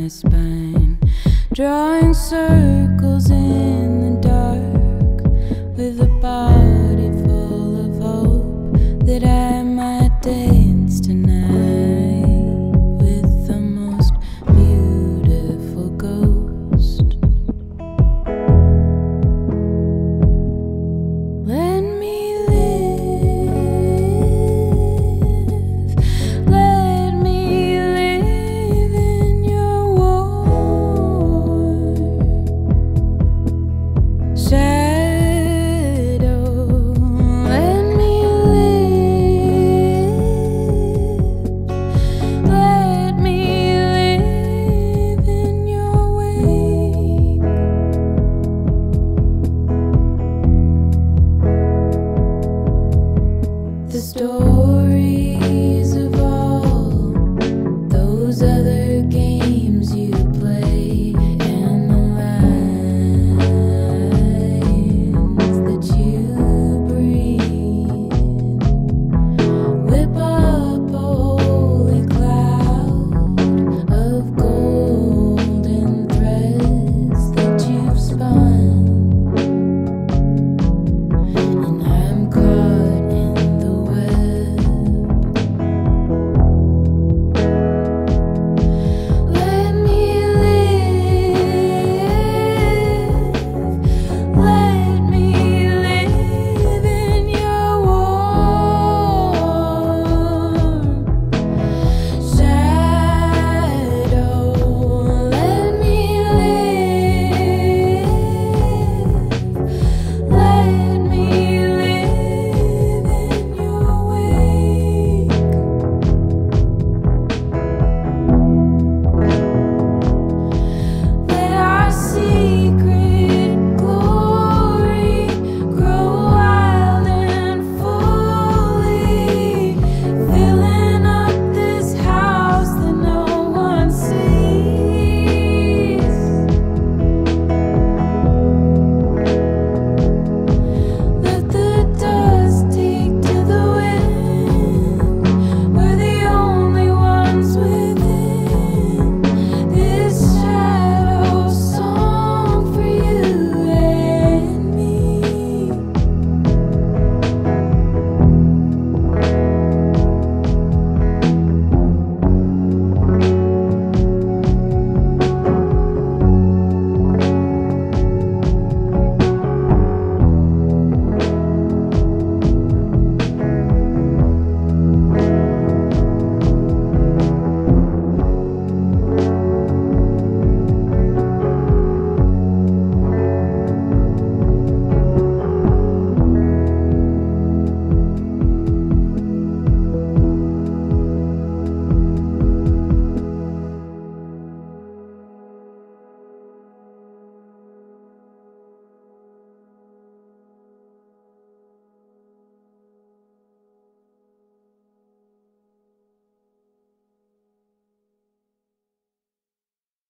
my spine, drawing circles in the dark, with a body full of hope that I might dance tonight with the most beautiful ghost. Let me live, let me live in your warm shadow. Let me live, let me live in your wake. The stories of all those other games